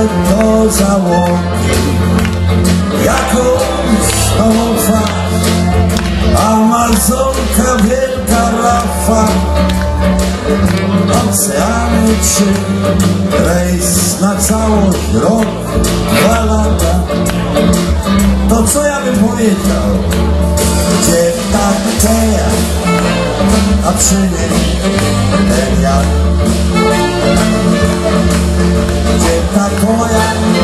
do załogi jakąś nową twarz. Amazonka, wielka rafa, oceany czy rejs na całość, rok, 2 lata. To co ja bym powiedział? Gdzie ta teja, a przy niej ten ja? Gdzie ta twoja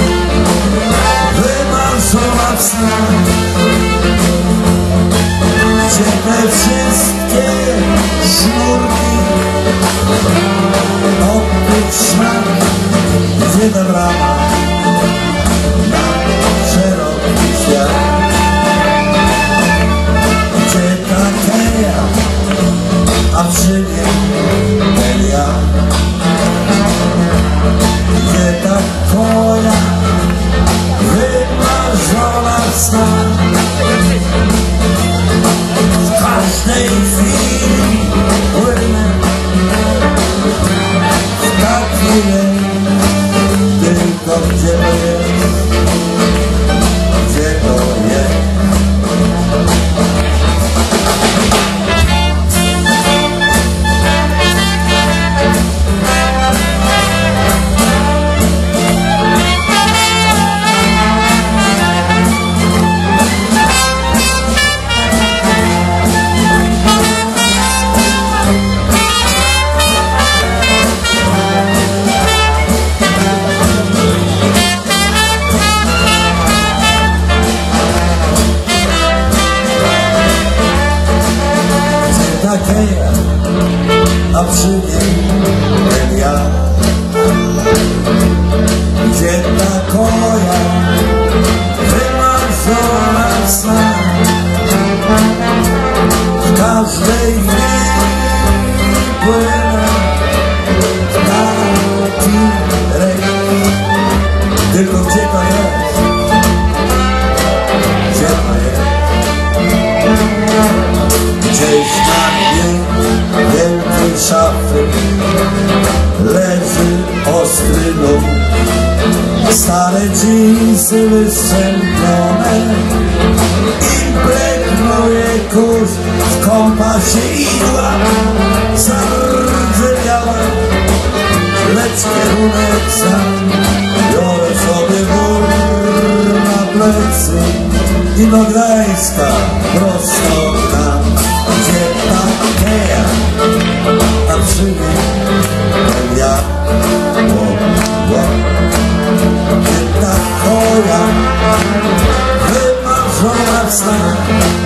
wymarzona w snach? Gdzie te wszystkie sznurki od tych szmat? Gdzie ta brama na szeroki świat? Gdzie ta teja, a przy niej ten ja? Gdzie ta twoja wymarzona w snach? W każdej chwili płynę w taki lejk, tylko gdzie to jest? Gdzie to jest? Teja, a przy niej ten ja. Gdzie ta koja wymarzona w snach? W każdej chwili płynę w taki rejs, tylko gdzie to jest? Gdzie to jest? Gdzieś na dnie wielkiej szafy leży ostry nóż, stare dżinsy wystrzępione i bleknuje kurz. W kompasie igła zardzewiała, lecz kierunek sam biorę sobie wór na plecy i do Gdańska prosto gram. Gdzie ta teja, a przy niej ten ja? Gdzie ta koja wymarzona w snach?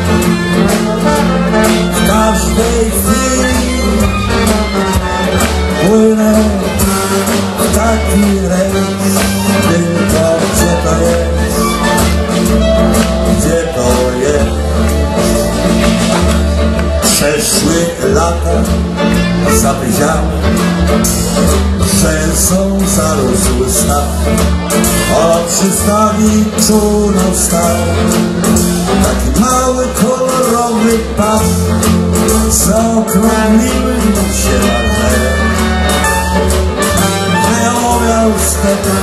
W każdej chwili płynę w taki rejs, tylko gdzie to jest? Gdzie to jest? Przeszły lata, zawiedziane, rzęsą zarósły staw. Od przystawi czółno stał taki mały, kolorowy pas, zaokrągliły się marzenia. Wyjął stepy